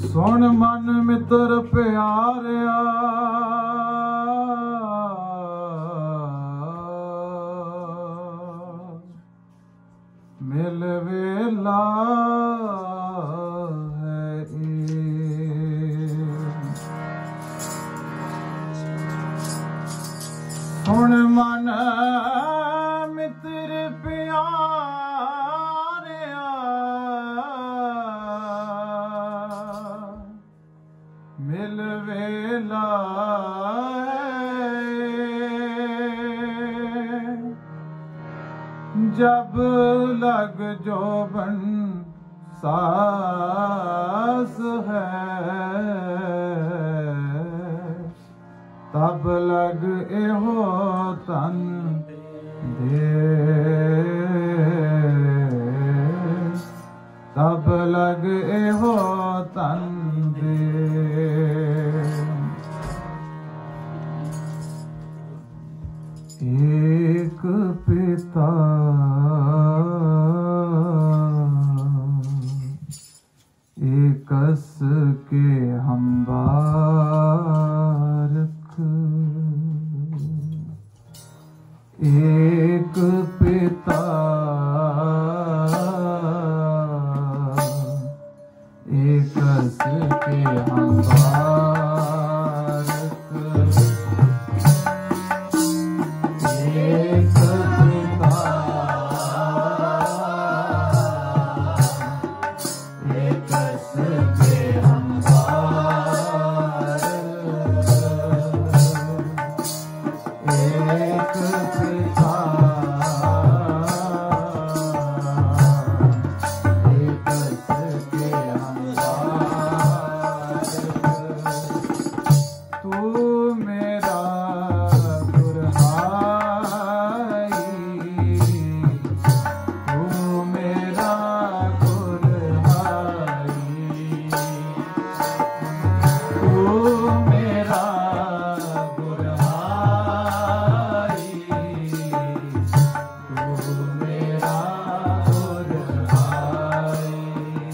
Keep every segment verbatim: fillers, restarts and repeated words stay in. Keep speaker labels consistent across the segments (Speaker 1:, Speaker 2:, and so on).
Speaker 1: सुन मन मित्र प्यारिया मिल वेला है सुन मन मित्र प्यारिया मिल वेला जब लग जोबन सास है तब लग एहो तन दे तब लग एहो तन दे एक पिता एकस के हम बारक एक पिता एकस के हम बारक एक पिता एकस के हम बारक एक पिता एकस के हम बारक तू मेरा गुरहाई तू मेरा गुरहाई तू मेरा गुरहाई तू मेरा गुरहाई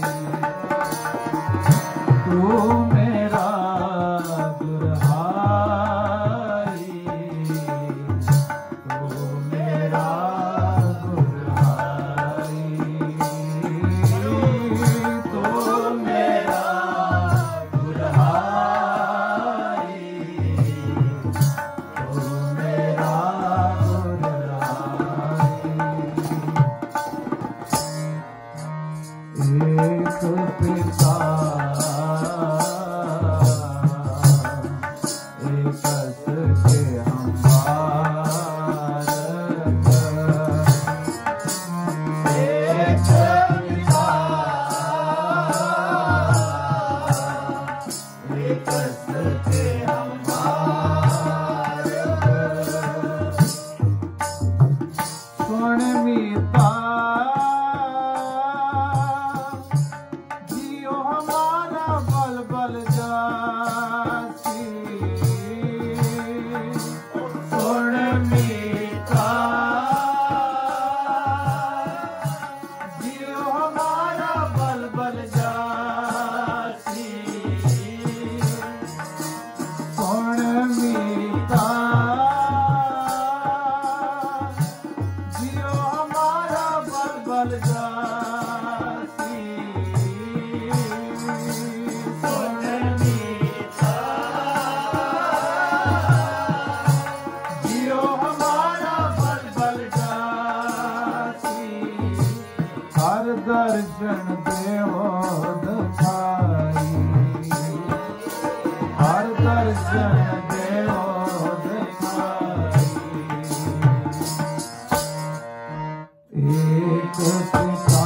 Speaker 1: तू मेरा गुरहाई तू मेरा गुरहाई तू मेरा गुरहाई तू मेरा गुरहाई एक पिता एकस के हम बारक एक पिता एकस के हम बारक सुन मीता जियो हमारा बल बल जासी सुन मीता जियो हमारा बल बल जासी सुन मीता जियो हमारा बल बल जासी सुन मीता जियो हमारा बल बल जासी हर दर्शन देवो दिखाई हर दर्शन देवो दिखाई एक पिता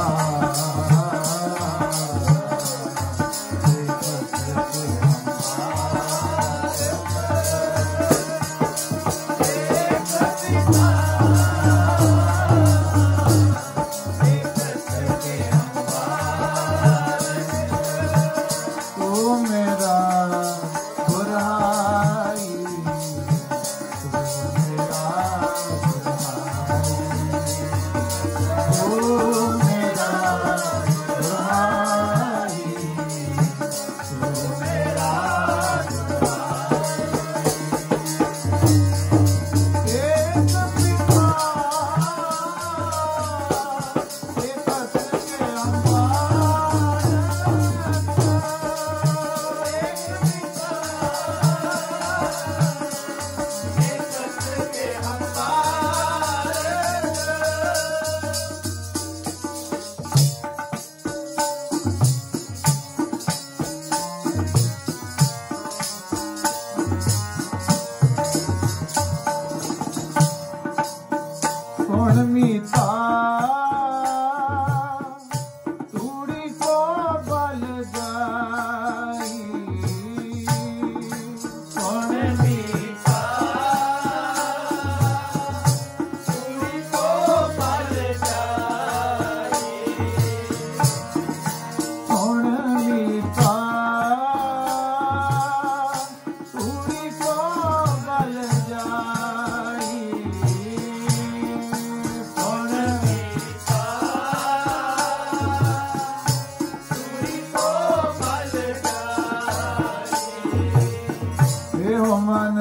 Speaker 1: एकस के हम बारक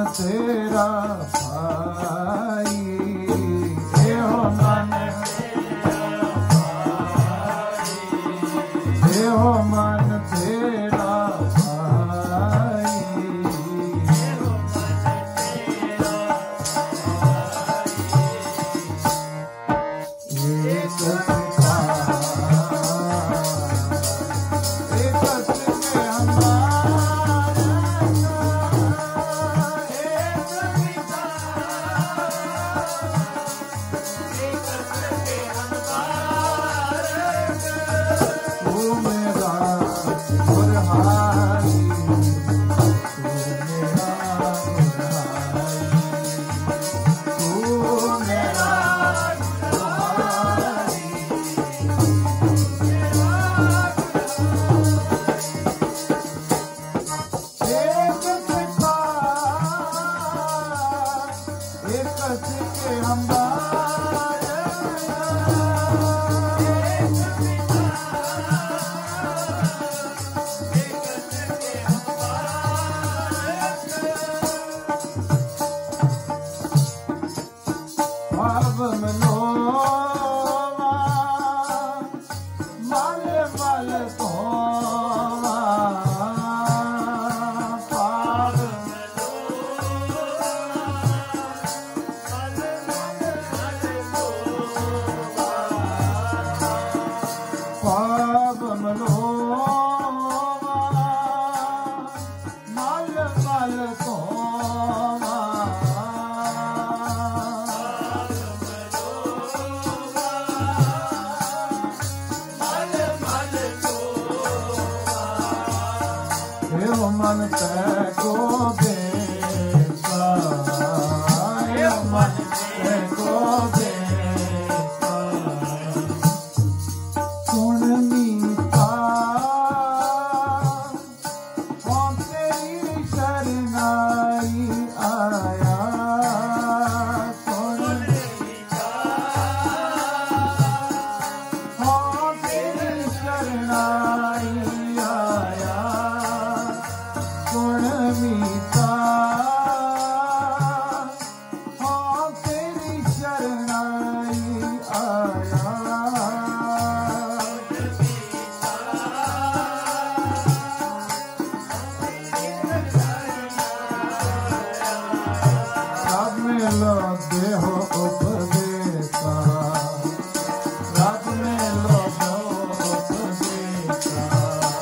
Speaker 1: तेरा भाई एहो मन एहो मन तेरा भाई एक पिता एक से हमारा तू मेरा बुरहानी तू मेरा बुरहानी एक सिखा एक सिखे हमारे भाव मनोवा मल मल कोवा भाव भाव मनोवा मल मल कोवा एहो मन तैको बेसा एहो मन तैको बेसा सुन मीठा हम तेरी शरणाई आया सुन मीठा हम तेरी शरणाई आया सुन मीता हाँ तेरी शरणाई आया रात में लो देहो उपदेशा रात में लो देहो उपदेशा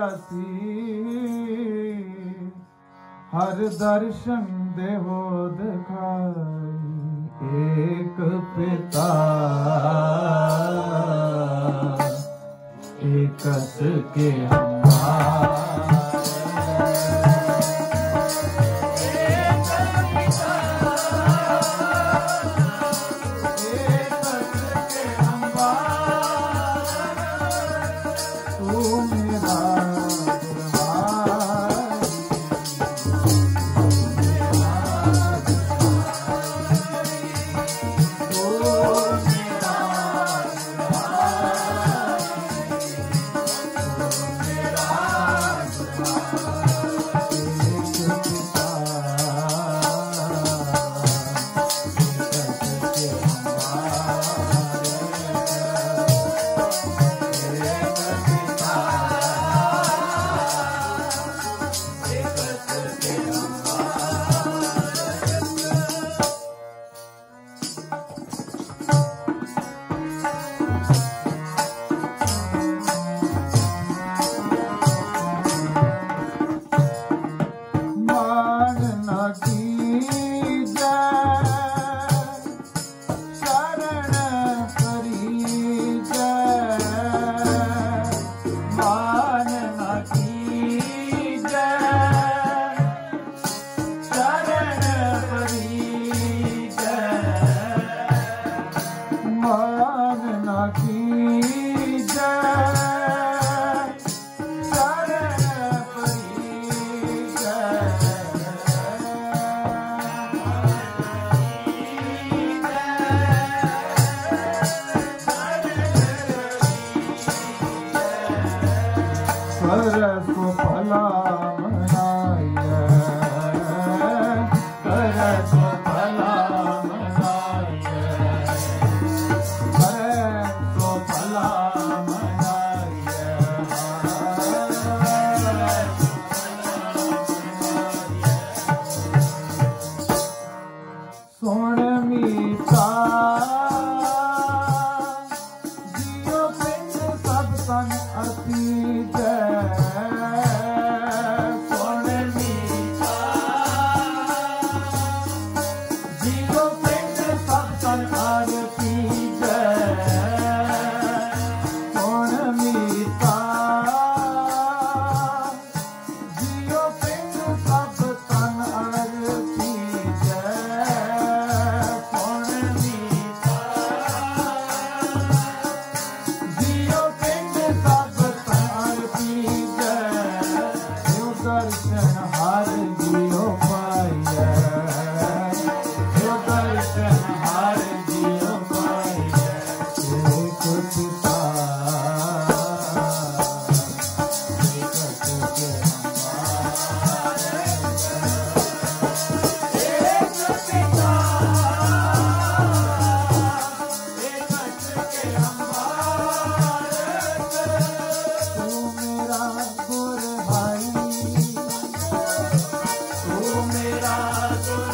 Speaker 1: असी हर दर्शन देहो दिखाई एक पिता एकस के
Speaker 2: मेरा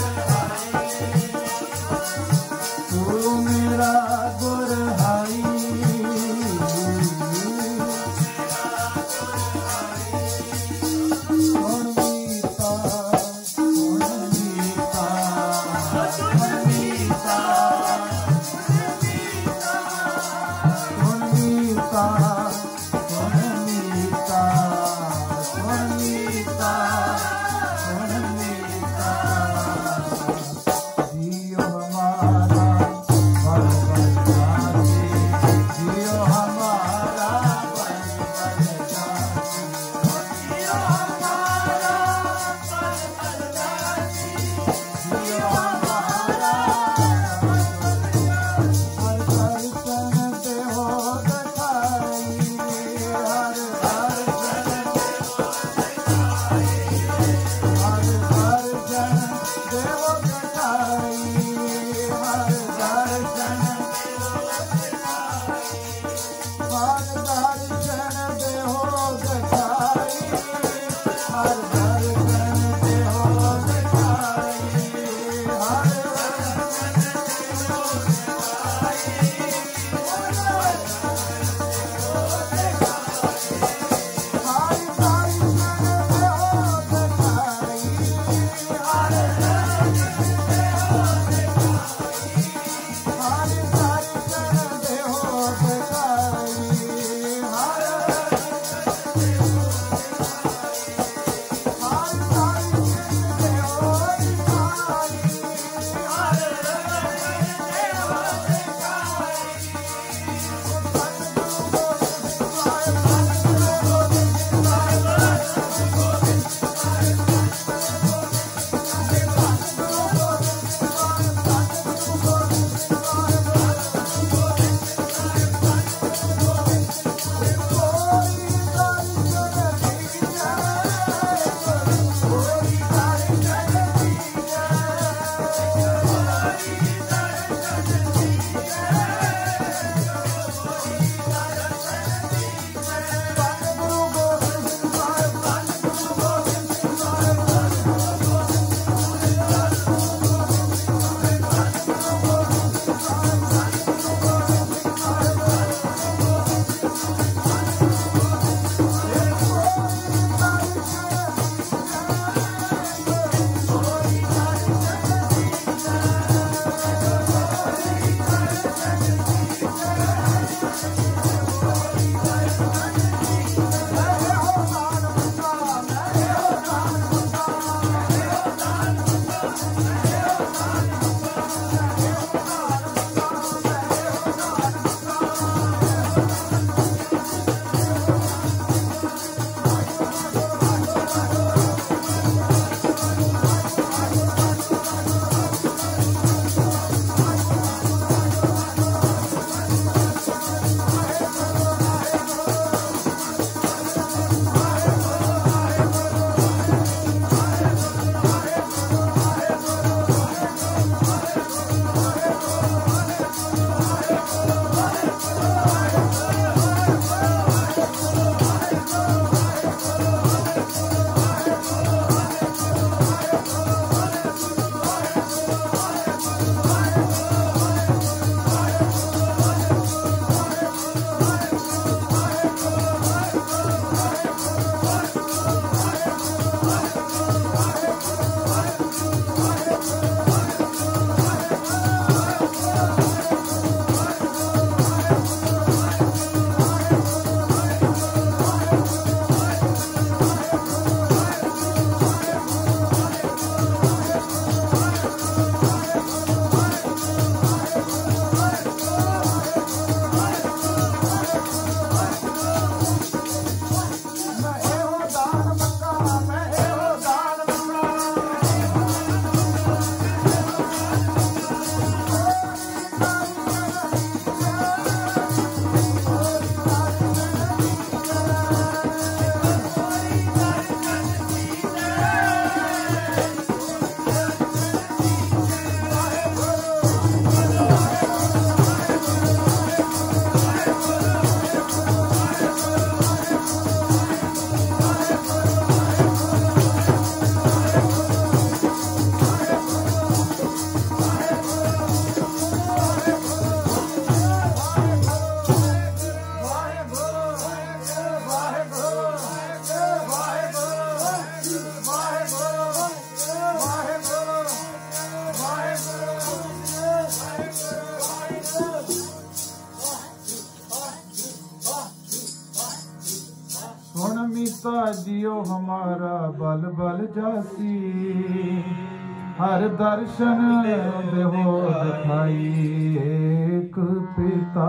Speaker 1: जियो हमारा बल बल जासी, हर दर्शन देहो दिखाई एक पिता,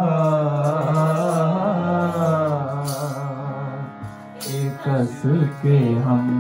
Speaker 1: एकस के हम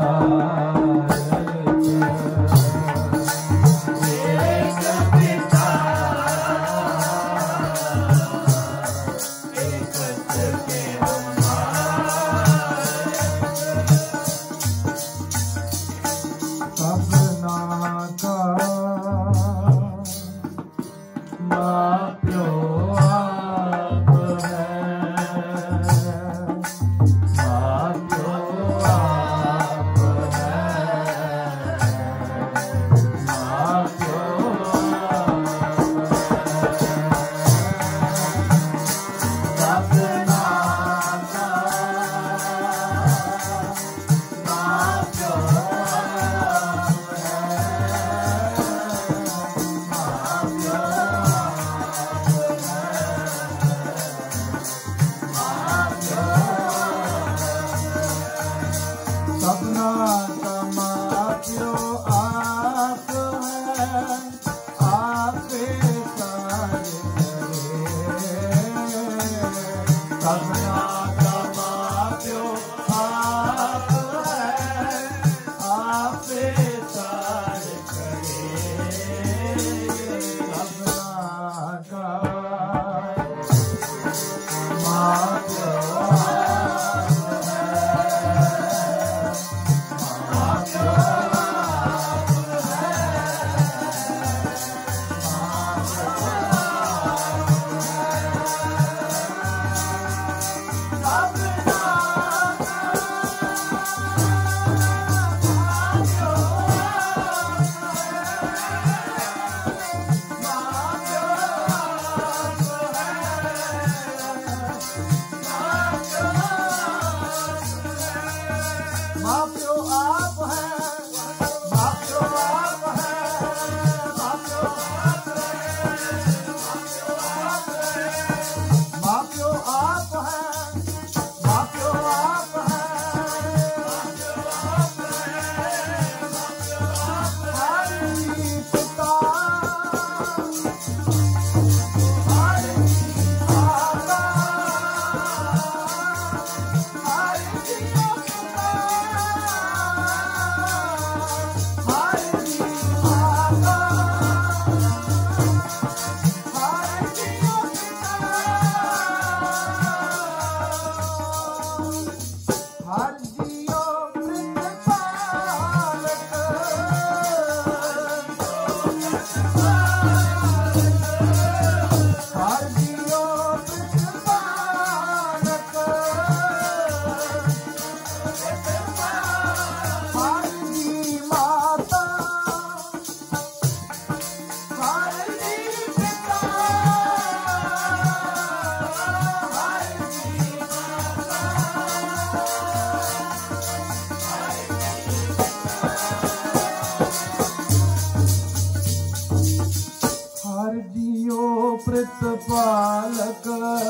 Speaker 1: पालक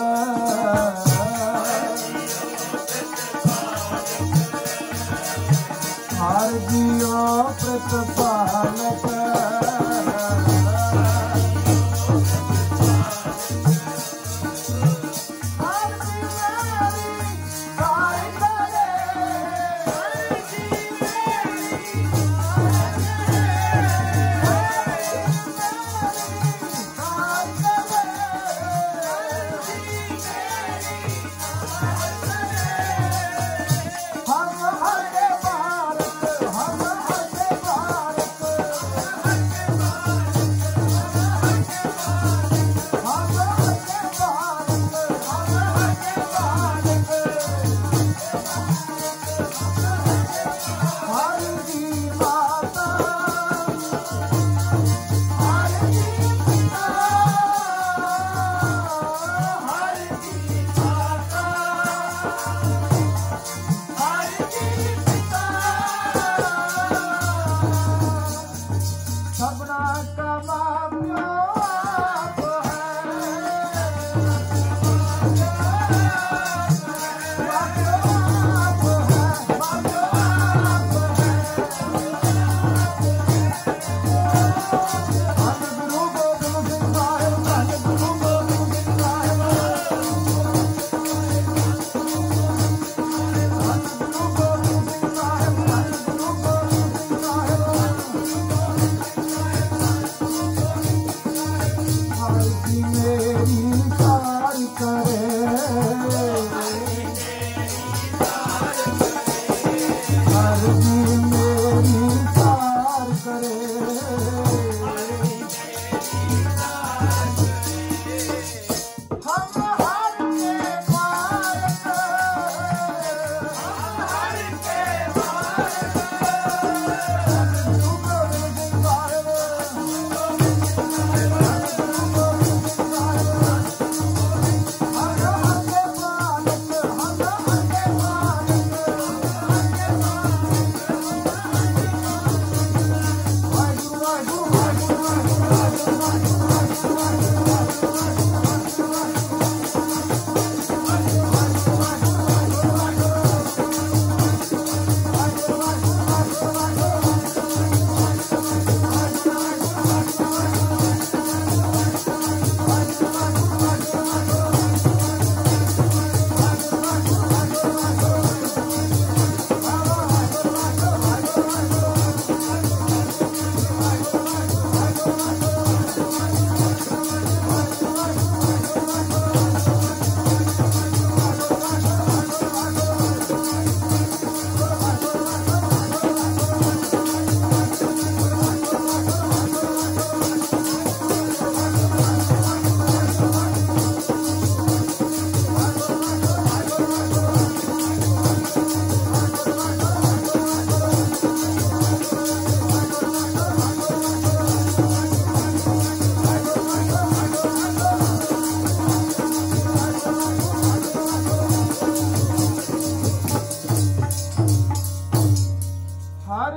Speaker 1: हर जियो प्रतिपालक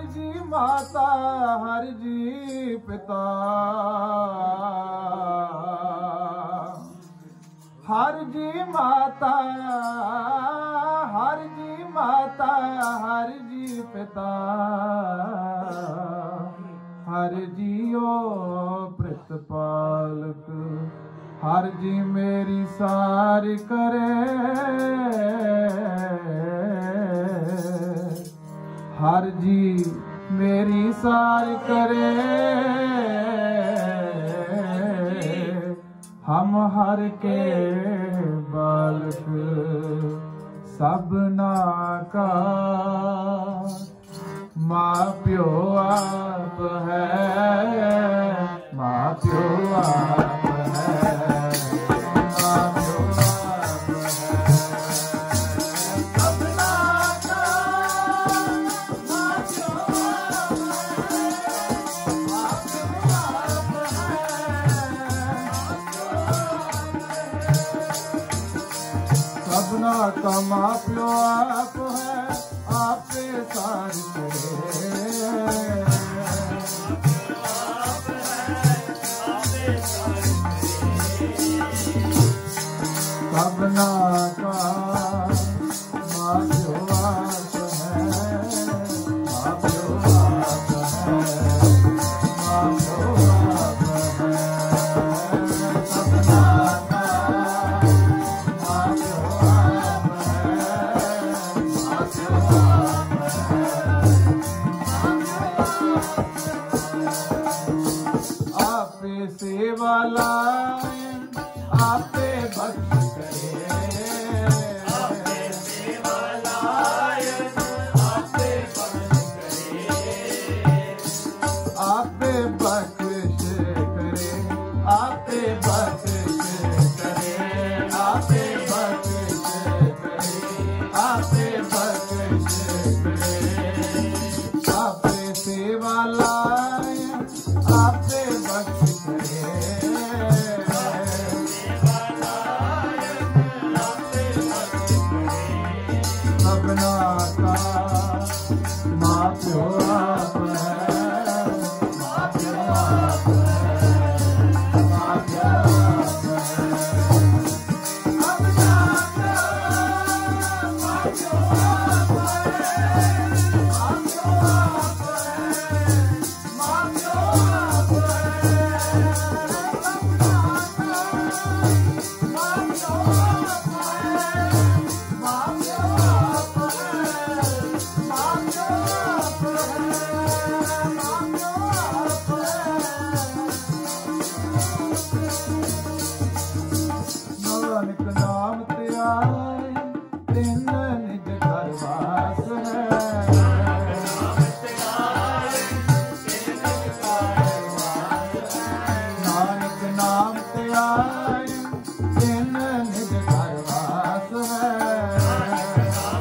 Speaker 1: हर जी माता हर जी पिता हर जी माता हर जी माता हर जी पिता हर जियो प्रतिपालक हर जी मेरी सार करे हर जी मेरी सार करे हम हर के बालक सबना का माँ प्यो आप है माँ प्यो आप है माँ प्यो आप है सबना का माँ प्यो आप है माँ प्यो आप है सबना का माँ प्यो आप है आपे सार सबना का माँ प्यो आप है माँ प्यो आप है माँ प्यो आप है सबना का माँ प्यो आप है माँ प्यो आपे सेवा लाए आपे भक्ति करे आपे सेवा लाए आपे भक्ति करे आपे बख्शिश करे आपे बख्शिश करे आपे बख्शिश करे आपे बख्शिश करे आपे सेवा लाए आपे भक्ति करे सबना का माँ प्यो आप है माँ प्यो आप है माँ प्यो आप है सबना का माँ प्यो आप है माँ प्यो आप है माँ प्यो आप है सबना का माँ प्यो आप है माँ प्यो आप है माँ प्यो आप है माँ प्यो आप है नानक नाम ते आए तिन निज घर वास है नानक नाम ते आए तिन निज घर वास है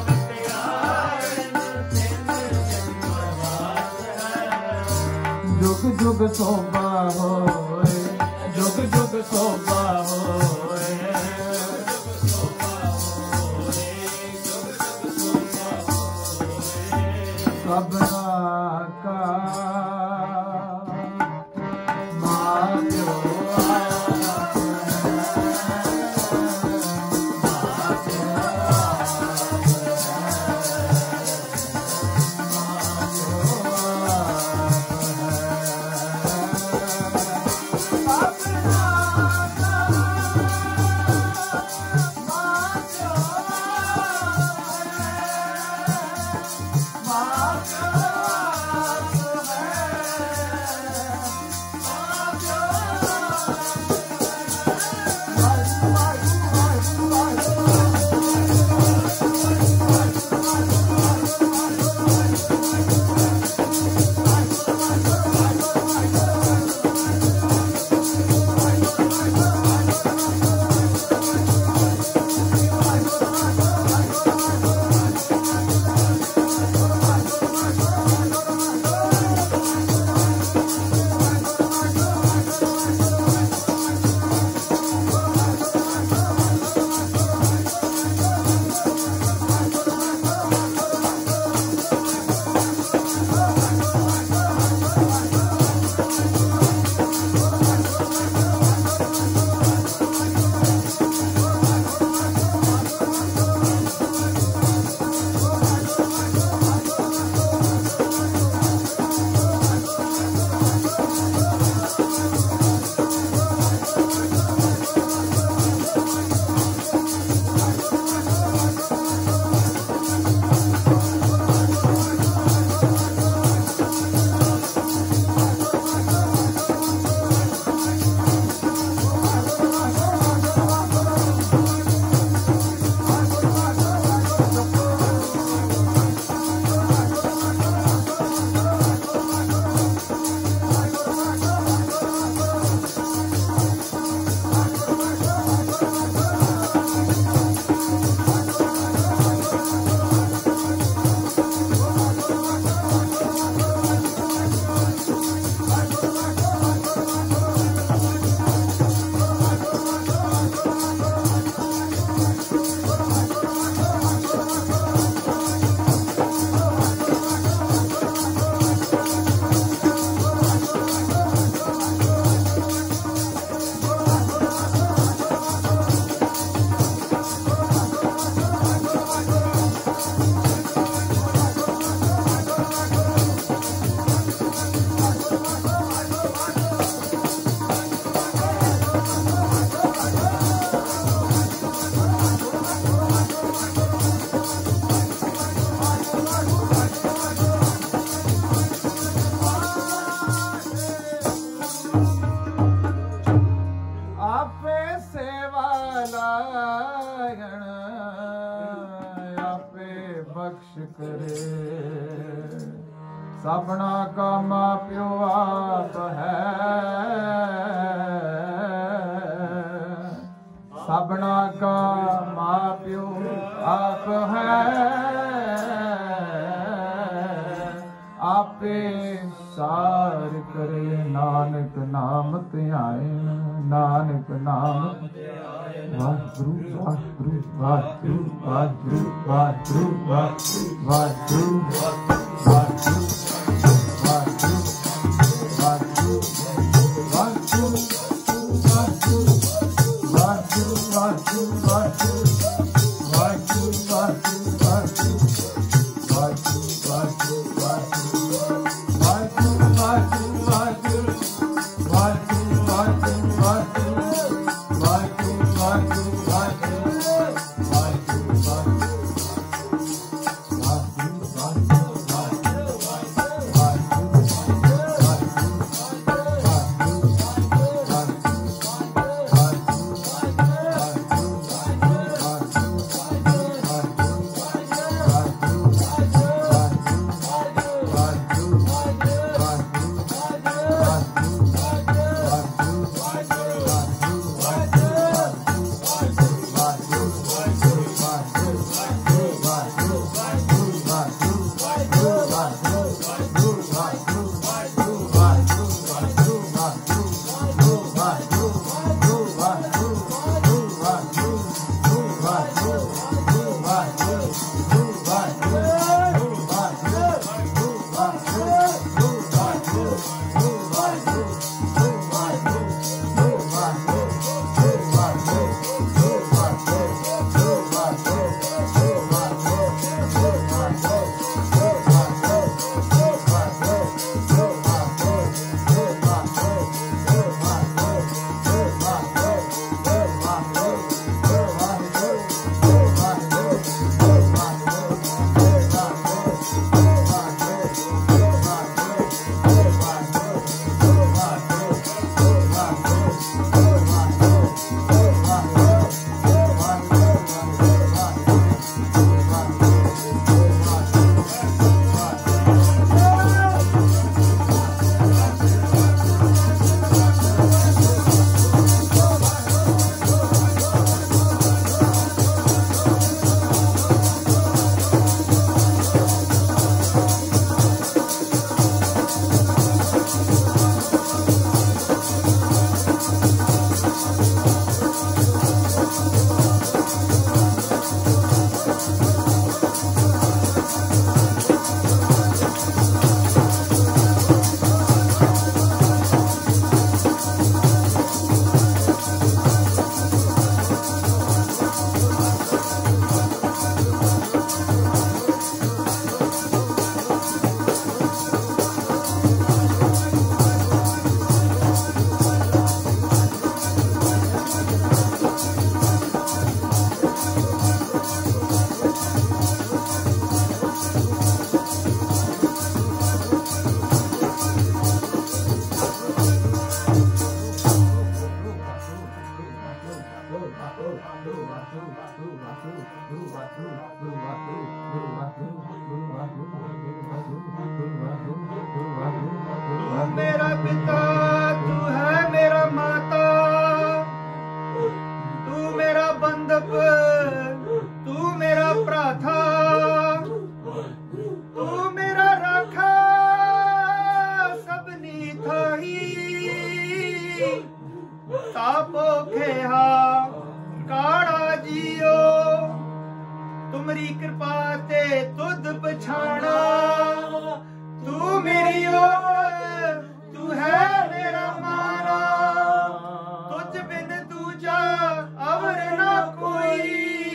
Speaker 1: जुग जुग शोभा होए जुग जुग शोभा होए सबना का माँ प्यो आप है करे। सबना का मां प्यो आप है, सबना का मां प्यो आप है, आपे सार करे। नानक नाम ध्याए, नानक नाम वाहिगुरु वाहिगुरु वाहिगुरु वाहिगुरु वाहिगुरु वाहिगुरु वाहिगुरु
Speaker 2: मेरा पिता तू है मेरा माता, तू मेरा बंधप तू मेरा भ्राता, तू मेरा राखा सबनी थाही, तापो खेहा काड़ा जियो, तुमरी कृपा ते तुद पछाना, तू मेरी ओर तू है मेरा माना, तुझ बिन दूजा अवर ना कोई,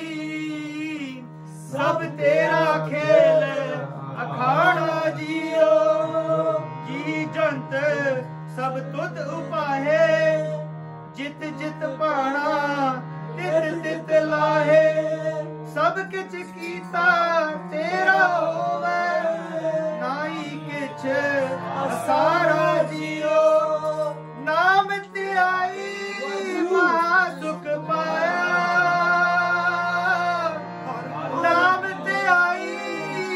Speaker 2: सब तेरा खेल अखाड़ा जियो, जी जंत सब तुद उपाहे, जित जित पाना तित तित लाहे, सब किछ कीता तेरा होवे, नाई किछ सारा जियो, नाम ध्याई महा सुख पाया, नाम ध्याई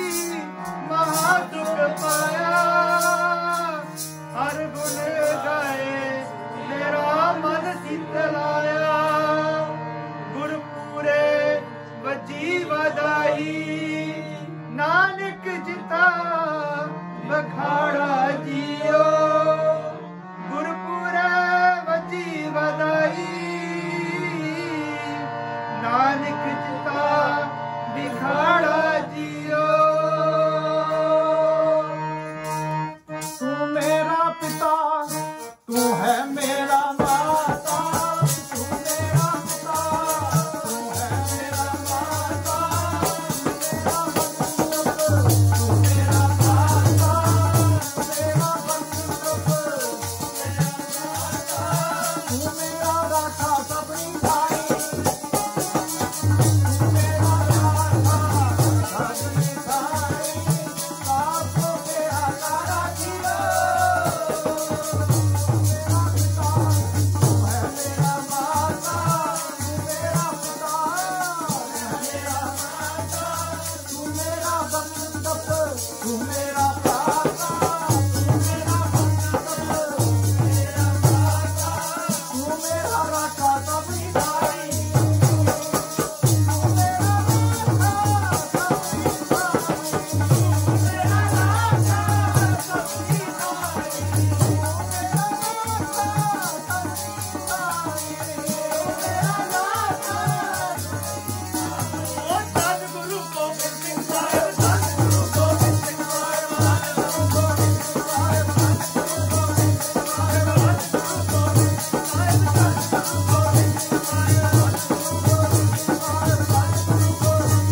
Speaker 2: अखाड़ा जियो गुरपुरब जी बधाई नानक चिता दिखाड़ा जियो।
Speaker 1: तू मेरा पिता तू है मेरा माता तू मेरा पिता तू है मेरा माता तू मेरा माता मेरा बंधुत्व तू मेरा राखा सबरी भाई तू मेरा राखा सबरी भाई आपको मेरा तारा जियो। तू मेरा पापा तू मेरा बंधुत्व मेरा पापा तू मेरा राखा सबरी भाई तू मेरा राखा सबरी भाई तू मेरा राखा सबरी भाई तू मेरा राखा सबरी भाई मेरा राखा ओ सतगुरु गोबिंद सिंह साहिब सतगुरु गोबिंद सिंह साहिब सतगुरु गोबिंद सिंह साहिब सतगुरु गोबिंद सिंह साहिब सतगुरु गोबिंद सिंह साहिब सतगुरु गोबिंद सिंह साहिब सतगुरु गोबिंद सिंह साहिब सतगुरु गोबिंद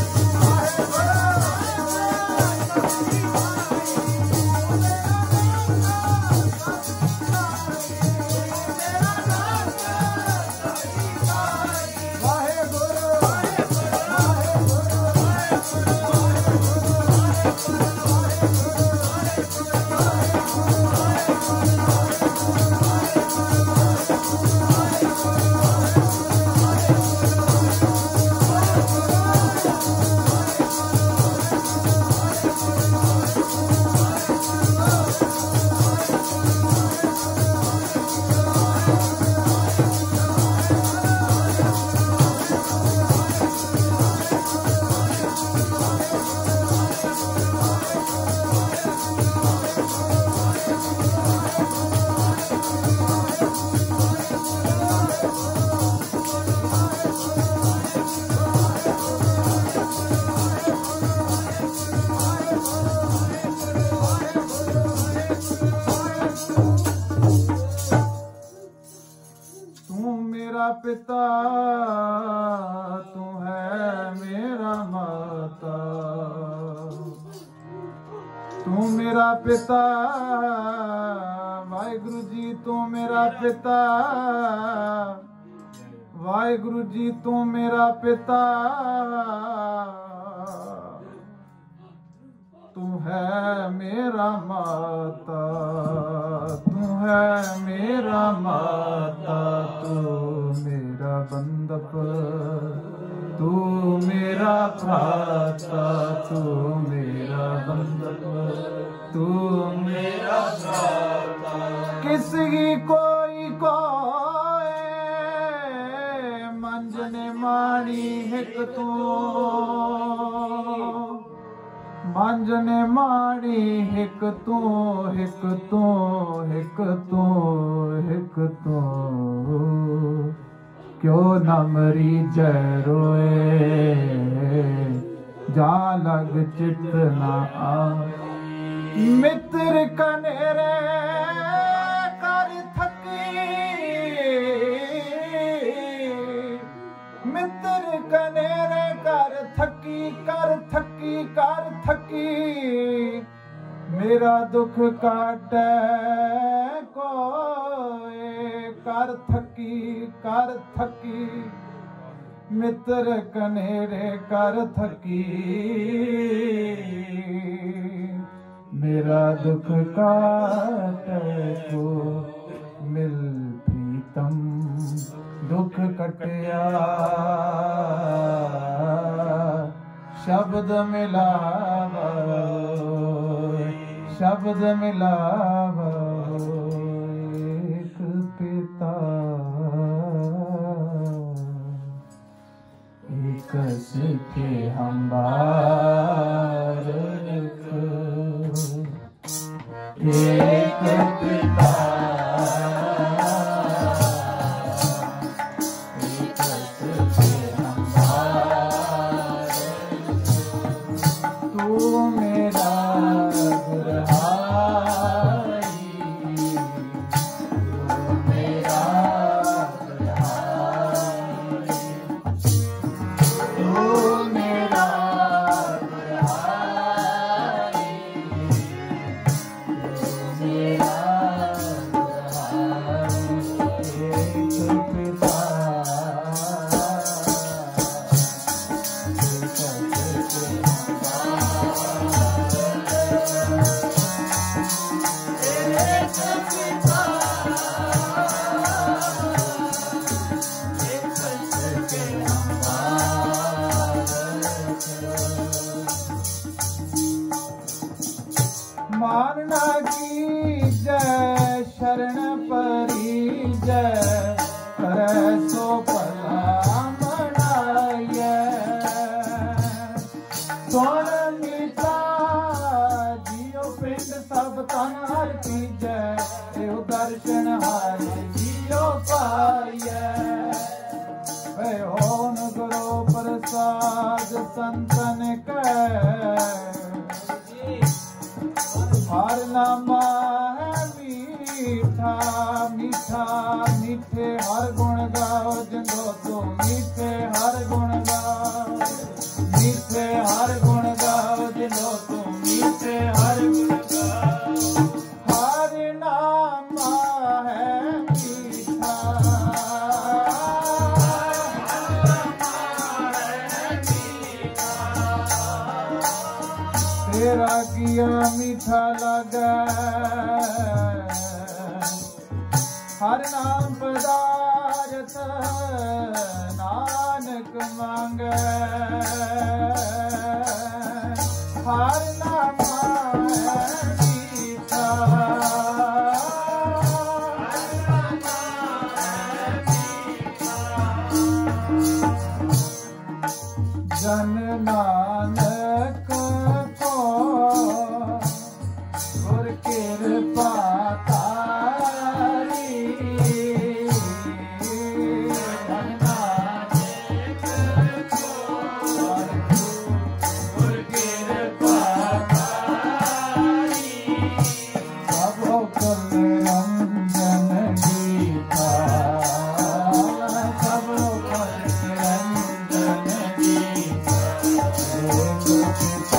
Speaker 1: पिता तू है मेरा माता तू मेरा पिता वाहिगुरु जी तू मेरा पिता वाहिगुरु जी तू मेरा पिता तू है मेरा माता तू है मेरा माता तू मेरा बंदप तू मेरा भ्राता तू मेरा बंदप तू मेरा भ्राता किसी कोई कोई मंजने मानी हिक तू मंजने माणी हिक तू हिक तू हिक तू हिक तू क्यों न मरी जय रोए जा लग चित ना आ मित्र कनेरे कर थकी मित्र कनेरे कर थकी कर थकी कर थकी मेरा दुख काटे कोई कर थकी कर थकी मित्र कनेरे कर थकी मेरा दुख काटे को मिल प्रीतम दुख कटिया शब्द मिलावा शब्द मिलावा एक पिता एक सिखे हम बार
Speaker 2: एक पिता एक सत्य हमारे, तू मेरा गुरहाई, तू मेरा गुरहाई, तू मेरा गुरहाई, तू मेरा गुरहाई। एक पिता एक सत्य मारना की जय शरण परी जय करे सो भला मनाइए, सोन मीठा जियो पिंड सब तन हर की जय एहो दर्शन हर जियो पाइए, वे होन गुरु प्रसाद संतन के हर नामा है मीठा मीठा, मीठे हर गुण गाओ जिंदो तो मीठे हर गुण गाओ, मीठे हर गुण गाओ जिंदो तो मीठे हर गुण गाओ, हर नामा है मीठा, तेरा किया मीठा लगा, हर नाम पदार्थ नानक मांगे, हर नाम मीठा, जन नानक गुर कृपा तारी, जन नानक गुर कृपा तारी, सबो कुल रंजन गीता, सबो कुल रंजन गीता, एक पिता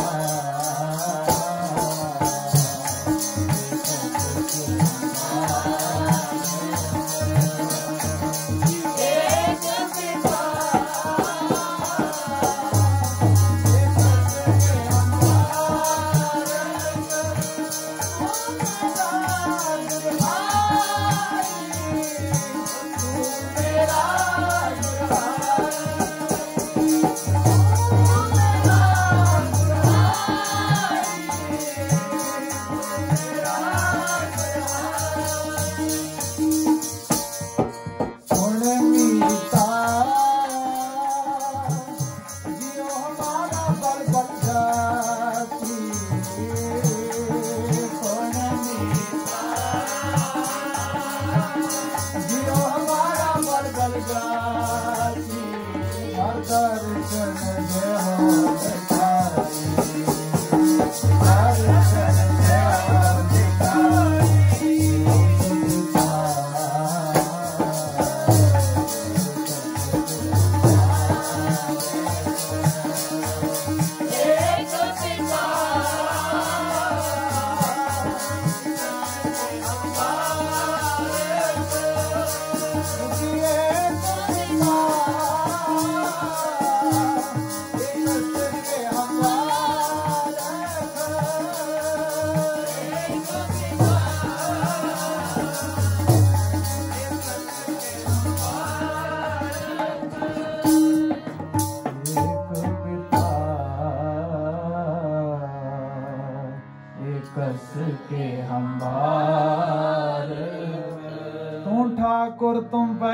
Speaker 2: के हम बार, तू ठाकुर तुम पे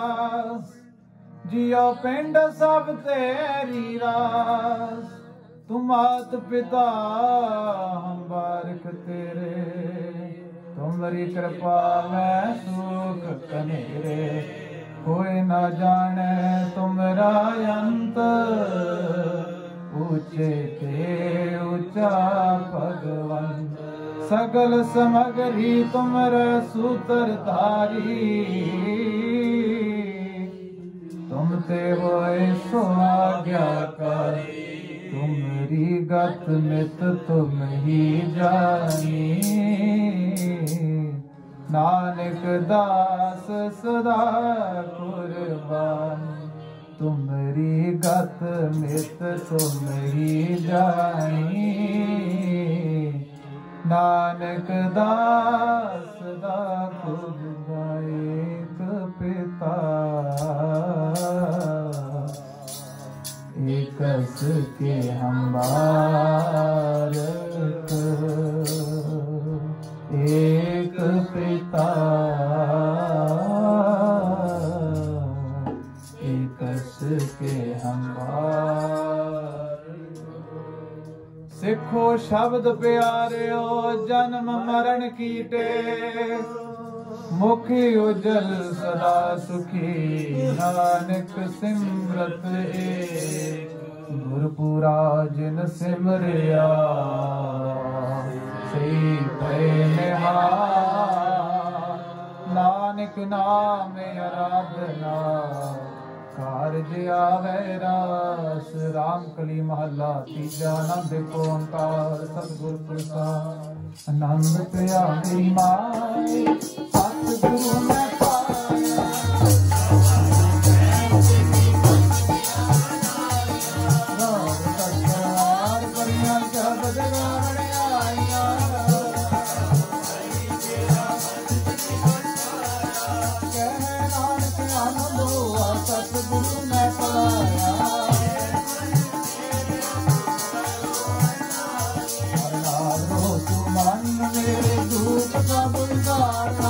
Speaker 2: अरदास, जियो पिंड सब तेरी रास, तुम मात पिता हम बारिक तेरे, तुम्हारी कृपा में सुख कनेरे, कोई न जाने तुमरा अंत, ऊंचे ते ऊंचा भगवन, सगल समग्री तुमरे सूत्रधारी, तुम ते होए सो आज्ञाकारी, तुम्हारी गत मित तुम ही जानी, नानक दास सदा कुर्बान, तुम्हारी गत मित तुम ही जानी, नानक दास सदा कुर्बान। एक पिता एकस के हम बारक, एक पिता एकस के हम बारक। सिखो शब्द प्यारे जन्म मरण कीटे, मुखी उजल सदा सुखी, नानक सिमरत एक, गुरपुरा जिन सिमरिया, सही भय निहाल, नानक नाम आराधना, कारज आवे रास। राम कली महला तीजा, आनंद ओंकार सतगुर प्रसाद, आनंद प्रिया मेरी माए, सतगुरु मैं पाया, राम कटार परियां जब जगान आईया, कह नानक आनंद हुआ, सतगुरु मैं पाया, मेरे धूप का बुलगाना,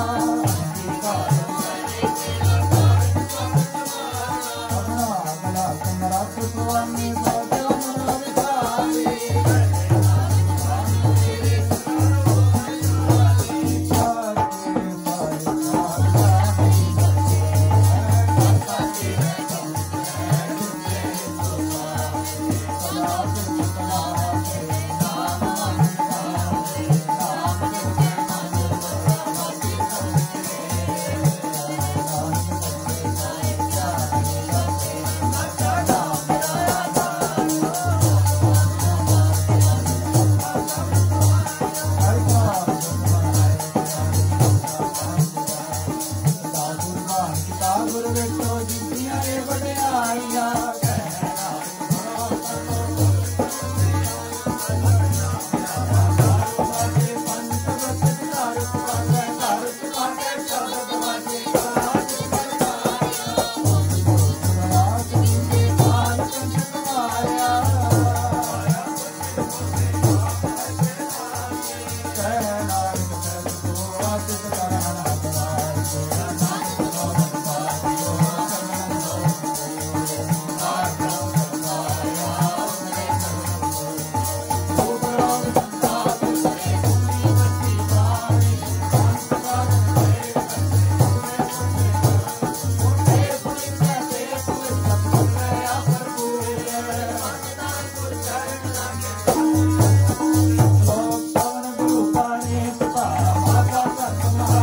Speaker 2: अपना गला तुम्हारा सुखवानी बाजा मना बिचारी, माता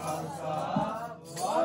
Speaker 2: खालसा